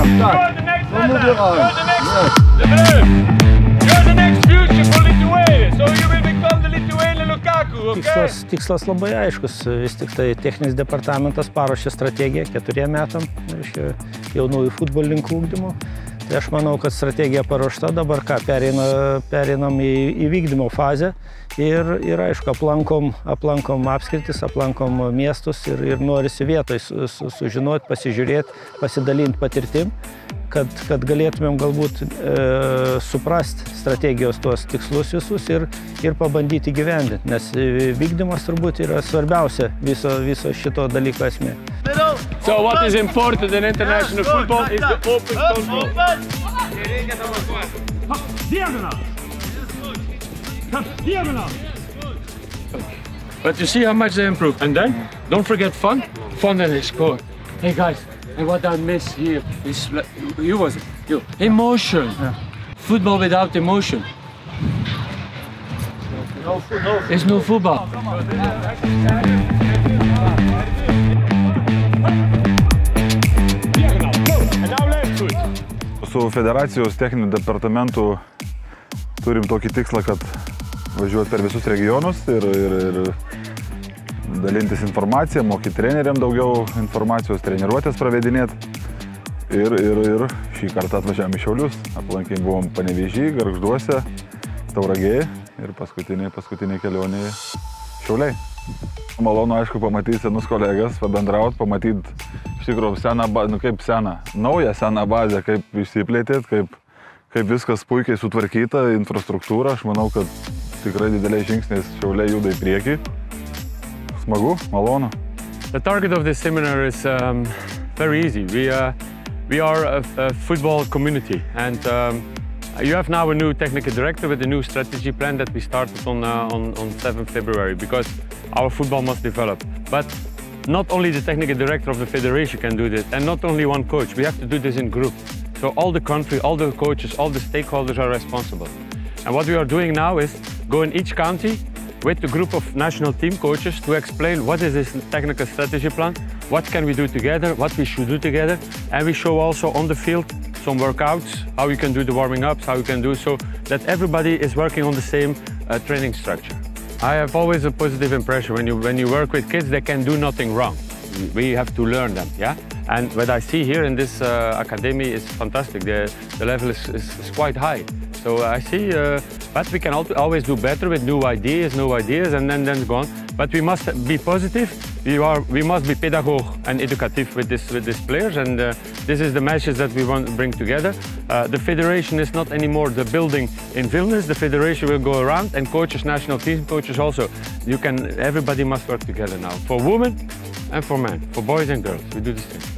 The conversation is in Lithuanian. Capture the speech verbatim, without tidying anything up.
You're the next You're the next. De Bruyne. You're the next future for Lithuania. So you will become the Lithuanian Lukaku, okay? Tikslas, tikslas labai aiškus. Vis tik tai techninis departamentas paruošė strategiją keturiem metam, reiškia, jaunųjų futbolininkų ugdymo. Tai aš manau, kad strategija paruošta, dabar ką, pereina, pereinam į, į vykdymo fazę ir, ir aišku, aplankom, aplankom apskritis, aplankom miestus ir, ir norisi vietoj su, su, sužinoti, pasižiūrėti, pasidalinti patirtim, kad, kad galėtumėm galbūt e, suprasti strategijos tuos tikslus visus ir, ir pabandyti gyvendinti, nes vykdymas turbūt yra svarbiausia viso, viso šito dalyko esmė. So what is important in international football is the open control. But you see how much they improved. And then, don't forget fun. Fun and they score. Hey guys, and what I miss here is, you was you emotion. Yeah. Football without emotion. No, no, it's no football. Su federacijos techniniu departamentu turim tokį tikslą, kad važiuoti per visus regionus ir, ir, ir dalintis informaciją, mokyti treneriam daugiau informacijos, treniruotės pravedinėti. Ir, ir, ir šį kartą atvažiavome į Šiaulius, aplankiai buvom Panevėžy, Gargžduose, Tauragėje ir paskutinė, paskutinė kelionė Šiauliai. Malonu, aišku, pamatyti senus kolegas, pabendrauti, pamatyti iš tikrųjų seną, nu kaip seną, naują seną bazę, kaip išsiplėtėt, kaip, kaip viskas puikiai sutvarkyta, infrastruktūra. Aš manau, kad tikrai dideliais žingsniais Šiauliai juda į priekį. Smagu, malonu. The target of this seminar is um, very easy. We, uh, we are a, a football community, and um, you have now a new technical director with a new strategy plan that we started on, uh, on, on seventh February, because our football must develop. But not only the technical director of the federation can do this, and not only one coach. We have to do this in group. So all the country, all the coaches, all the stakeholders are responsible. And what we are doing now is go in each county with the group of national team coaches to explain what is this technical strategy plan, what can we do together, what we should do together, and we show also on the field some workouts, how you can do the warming ups, how you can do so that everybody is working on the same uh, training structure. I have always a positive impression when you when you work with kids, they can do nothing wrong. We have to learn them, yeah. And what I see here in this uh, academy is fantastic. The the level is, is, is quite high. So I see, uh, but we can always do better with new ideas, new ideas, and then then go on. But we must be positive. We are we must be pedagogue and educative with this with these players, and uh, this is the message that we want to bring together. Uh, the federation is not anymore the building in Vilnius. The federation will go around, and coaches, national team coaches also. You can everybody must work together now for women and for men, for boys and girls. We do this thing.